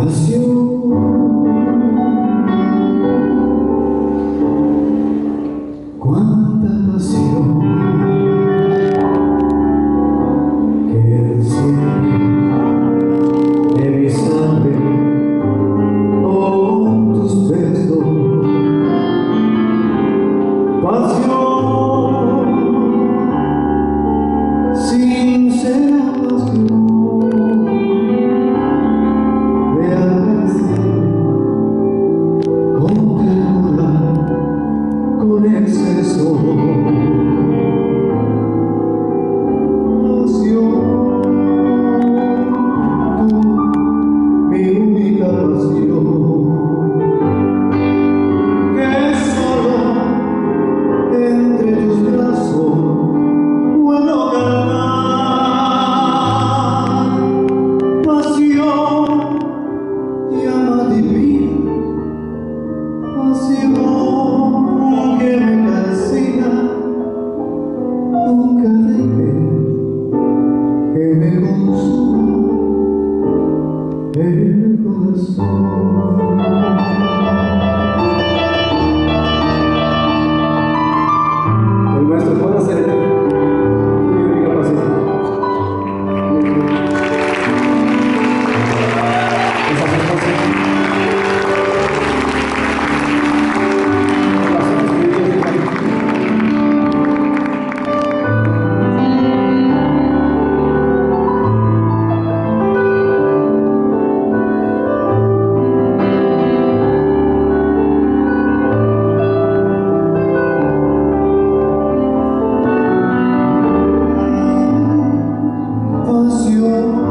Cuánta pasión que enciende en mi sangre con tus besos. Pasión, sincera pasión, me hace con ternura, con exceso. Pasión, tú, mi única pasión, que solo entre tus brazos puedo ganar. Pasión, llama divina, pasión que me calcina, nunca deje que me consuma el corazón. El maestro puede hacer mi única pasión. Esa es la pasión. Pasión,